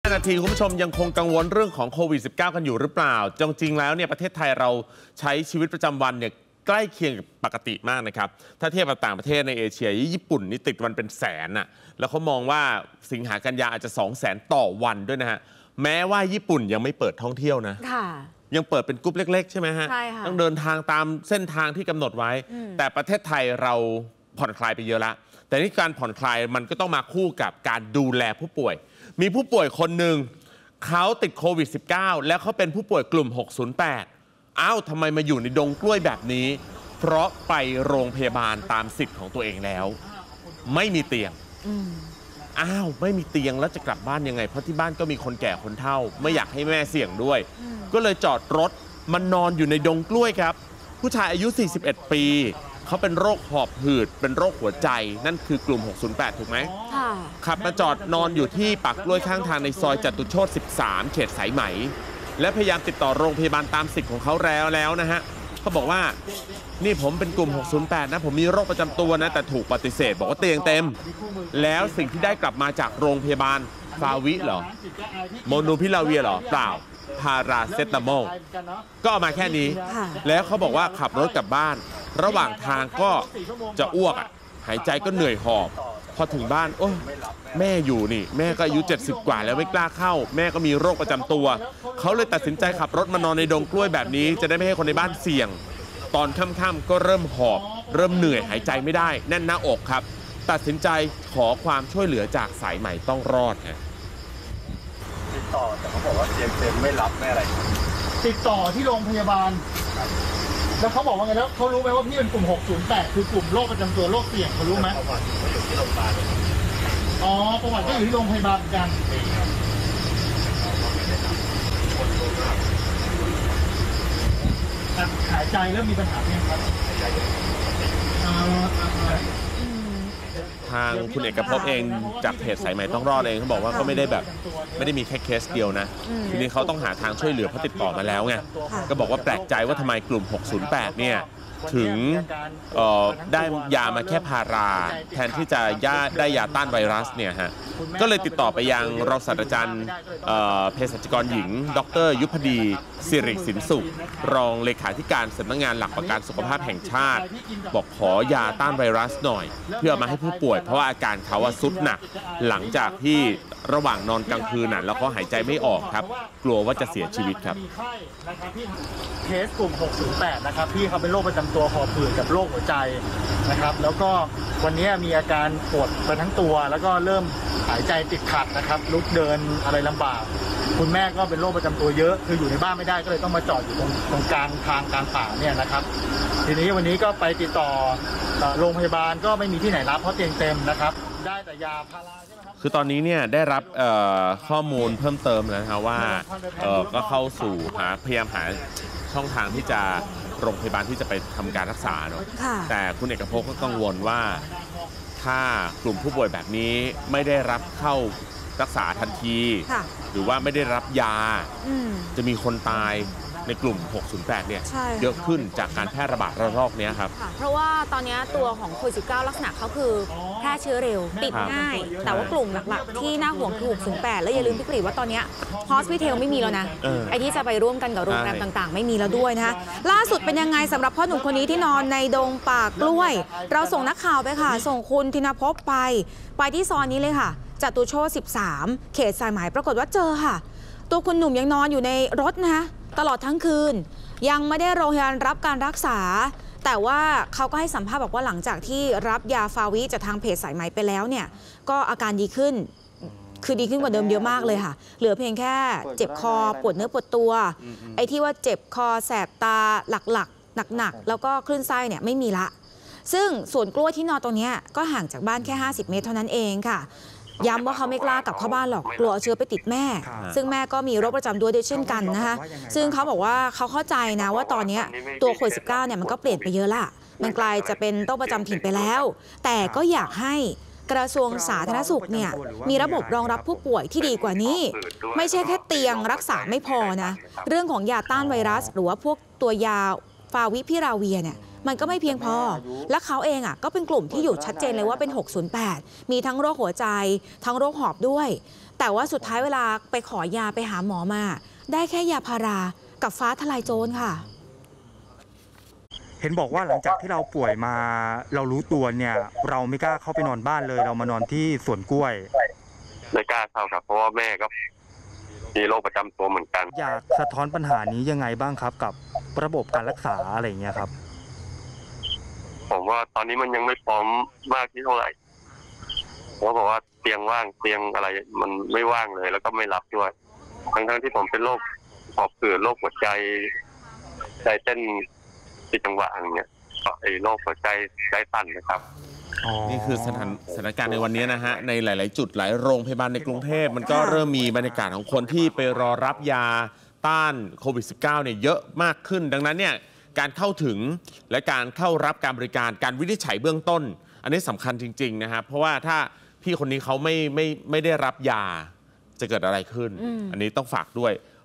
5 นาทีคุณผู้ชมยังคงกังวลเรื่องของโควิด -19 กันอยู่หรือเปล่าจริงๆแล้วเนี่ยประเทศไทยเราใช้ชีวิตประจำวันเนี่ยใกล้เคียงกับปกติมากนะครับถ้าเทียบกับต่างประเทศในเอเชียญี่ปุ่นนี่ติดวันเป็นแสนน่ะแล้วเขามองว่าสิงหากันยาอาจจะ 200,000 ต่อวันด้วยนะฮะแม้ว่าญี่ปุ่นยังไม่เปิดท่องเที่ยวนะยังเปิดเป็นกรุ๊ปเล็กๆใช่ไหมฮะต้องเดินทางตามเส้นทางที่กำหนดไว้แต่ประเทศไทยเราผ่อนคลายไปเยอะละแต่นี่การผ่อนคลายมันก็ต้องมาคู่กับการดูแลผู้ป่วยมีผู้ป่วยคนหนึ่งเขาติดโควิด -19 แล้วเขาเป็นผู้ป่วยกลุ่ม 608 อ้าวทำไมมาอยู่ในดงกล้วยแบบนี้เพราะไปโรงพยาบาลตามสิทธิ์ของตัวเองแล้วไม่มีเตียงอ้าวไม่มีเตียงแล้วจะกลับบ้านยังไงเพราะที่บ้านก็มีคนแก่คนเฒ่าไม่อยากให้แม่เสี่ยงด้วยก็เลยจอดรถมันนอนอยู่ในดงกล้วยครับผู้ชายอายุ 41 ปีเขาเป็นโรคหอบหืดเป็นโรคหัวใจนั่นคือกลุ่ม 608 ถูกไหมขับมาจอดนอนอยู่ที่ปากกล้วยข้างทางในซอยจตุโชติ 13 เขตสายไหมและพยายามติดต่อโรงพยาบาลตามสิทธิ์ของเขาแล้วนะฮะเขาบอกว่านี่ผมเป็นกลุ่ม 608 นะผมมีโรคประจำตัวนะแต่ถูกปฏิเสธบอกว่าเตียงเต็มแล้วสิ่งที่ได้กลับมาจากโรงพยาบาลฟาวิเหรอโมนูพิลาเวียเหรอเปล่าพาราเซตามอลก็เอามาแค่นี้แล้วเขาบอกว่าขับรถกลับบ้านระหว่างทางก็จะอ้วกหายใจก็เหนื่อยหอบพอถึงบ้านโอ้แม่อยู่นี่แม่ก็อายุ70 กว่าแล้วไม่กล้าเข้าแม่ก็มีโรคประจำตัวเขาเลยตัดสินใจขับรถมานอนในดงกล้วยแบบนี้จะได้ไม่ให้คนในบ้านเสี่ยงตอนค่ำๆก็เริ่มหอบเริ่มเหนื่อยหายใจไม่ได้แน่นหน้าอกครับตัดสินใจขอความช่วยเหลือจากสายใหม่ต้องรอดฮะติดต่อแต่เขาบอกว่าเตียงเต็มไม่รับไม่อะไรติดต่อที่โรงพยาบาลแล้วเขาบอกว่าไงแล้วเขารู้ไหมว่าพี่เป็นกลุ่ม 608 คือกลุ่มโรคประจำตัวโรคเสี่ยงเขารู้ไหมประวัติเขาอยู่ที่โรงพยาบาลอ๋อประวัติก็อยู่ที่โรงพยาบาลเหมือนกันหายใจแล้วมีปัญหาไหมครับทางคุณเอกภพเองจากเพจสายใหม่ต้องรอดเองเขาบอกว่าก็ไม่ได้มีแค่เคสเดียวนะทีนี้เขาต้องหาทางช่วยเหลือเพราะติดต่อมาแล้วไงก็บอกว่าแปลกใจว่าทำไมกลุ่ม 608 เนี่ยถึงได้ยามาแค่พาราแทนที่จะได้ยาต้านไวรัสเนี่ยฮะก็เลยติดต่อไปยังรองศาสตราจารย์เภสัชกรหญิงดร.ยุพดีสิริสินสุขรองเลขาธิการสำนักงานหลักประกันสุขภาพแห่งชาติบอกขอยาต้านไวรัสหน่อยเพื่อมาให้ผู้ป่วยเพราะว่าอาการเขาสุดหนักหลังจากที่ระหว่างนอนกลางคืนแล้วก็หายใจไม่ออกครับกลัวว่าจะเสียชีวิตครับเคสกลุ่ม 608 นะครับพี่เขาเป็นโรคประจำตัวหอบหืดกับโรคหัวใจนะครับแล้วก็วันนี้มีอาการปวดไปทั้งตัวแล้วก็เริ่มหายใจติดขัดนะครับลุกเดินอะไรลำบากคุณแม่ก็เป็นโรคประจำตัวเยอะคืออยู่ในบ้านไม่ได้ก็เลยต้องมาจอดอยู่ตรงกลางทางกลางป่าเนี่ยนะครับทีนี้วันนี้ก็ไปติดต่อโรงพยาบาลก็ไม่มีที่ไหนรับเพราะเตียงเต็มนะครับได้แต่ยาพาราใช่ไหมครับคือตอนนี้เนี่ยได้รับข้อมูลเพิ่มเติมแล้วนะครับว่าก็เข้าสู่พยายามหาช่องทางที่จะโรงพยาบาลที่จะไปทำการรักษาเนาะแต่คุณเอกภพก็กังวลว่าถ้ากลุ่มผู้ป่วยแบบนี้ไม่ได้รับเข้ารักษาทันทีหรือว่าไม่ได้รับยาจะมีคนตายในกลุ่ม 608 เนี่ยเยอะขึ้นจากการแพร่ระบาดระลอกนี้ครับเพราะว่าตอนนี้ตัวของโควิด -19 ลักษณะเขาคือแพร่เชื้อเร็วติดง่ายแต่ว่ากลุ่มหลักๆที่น่าห่วงคือ 608 แล้วอย่าลืมพี่กฤษว่าตอนนี้ฮอสพิทอลไม่มีแล้วนะไอ้ที่จะไปร่วมกันกับโรงแรมต่างๆไม่มีแล้วด้วยนะคะล่าสุดเป็นยังไงสำหรับพ่อหนุ่มคนนี้ที่นอนในดงป่ากล้วยเราส่งนักข่าวไปค่ะส่งคุณธินภพไปที่ซอยนี้เลยค่ะจตุโชติ 13 เขตสายไหมปรากฏว่าเจอค่ะตัวคุณหนุ่มยังนอนอยู่ในรถนะคะตลอดทั้งคืนยังไม่ได้โรงพยาบาลรับการรักษาแต่ว่าเขาก็ให้สัมภาษณ์บอกว่าหลังจากที่รับยาฟาวิจากทางเพจสายไหมไปแล้วเนี่ยก็อาการดีขึ้นคือดีขึ้นกว่าเดิมเยอะมากเลยค่ะเหลือเพียงแค่เจ็บคอปวดเนื้อปวดตัวไอ้ที่ว่าเจ็บคอแสบตาหลักๆหนักๆแล้วก็คลื่นไส้เนี่ยไม่มีละซึ่งสวนกล้วยที่นอนตรงนี้ก็ห่างจากบ้านแค่50 เมตรเท่านั้นเองค่ะย้ำว่าเขาไม่กล้ากลับเข้าบ้านหรอกกลัวเชื้อไปติดแม่ซึ่งแม่ก็มีโรคประจำตัวด้วยเช่นกันนะคะซึ่งเขาบอกว่าเขาเข้าใจนะว่าตอนนี้ตัวโควิด -19 เนี่ยมันก็เปลี่ยนไปเยอะละมันกลายจะเป็นโรคประจำถิ่นไปแล้วแต่ก็อยากให้กระทรวงสาธารณสุขเนี่ยมีระบบรองรับผู้ป่วยที่ดีกว่านี้ไม่ใช่แค่เตียงรักษาไม่พอนะเรื่องของยาต้านไวรัสหรือว่าพวกตัวยาฟาวิพิราเวียเนี่ยมันก็ไม่เพียงพอและเขาเองก็เป็นกลุ่มที่อยู่ชัดเจนเลยว่าเป็น 608 มีทั้งโรคหัวใจทั้งโรคหอบด้วยแต่ว่าสุดท้ายเวลาไปขอยาไปหาหมอมาได้แค่ยาพารากับฟ้าทลายโจรค่ะเห็นบอกว่าหลังจากที่เราป่วยมาเรารู้ตัวเนี่ยเราไม่กล้าเข้าไปนอนบ้านเลยเรามานอนที่สวนกล้วยไม่กล้าเข้าครับเพราะว่าแม่ก็มีโรคประจำตัวเหมือนกันอยากสะท้อนปัญหานี้ยังไงบ้างครับกับระบบการรักษาอะไรอย่างเงี้ยครับผมว่าตอนนี้มันยังไม่พร้อมมากที่เท่าไหร่เพราะบอกว่าเตียงว่างเตียงอะไรมันไม่ว่างเลยแล้วก็ไม่รับด้วยทั้งที่ผมเป็นโรคหอบหืดโรคหัวใจเต้นผิดจังหวะอะไรเงี้ยไอ้โรคหัวใจสั่นนะครับนี่คือสถานการณ์ในวันนี้นะฮะในหลายๆจุดหลายโรงพยาบาลในกรุงเทพมันก็เริ่มมีบรรยากาศของคนที่ไปรอรับยาต้านโควิด -19 เนี่ยเยอะมากขึ้นดังนั้นเนี่ยการเข้าถึงและการเข้ารับการบริการการวินิจฉัยเบื้องต้นอันนี้สำคัญจริงๆนะครับเพราะว่าถ้าพี่คนนี้เขาไม่ได้รับยาจะเกิดอะไรขึ้นอันนี้ต้องฝากด้วย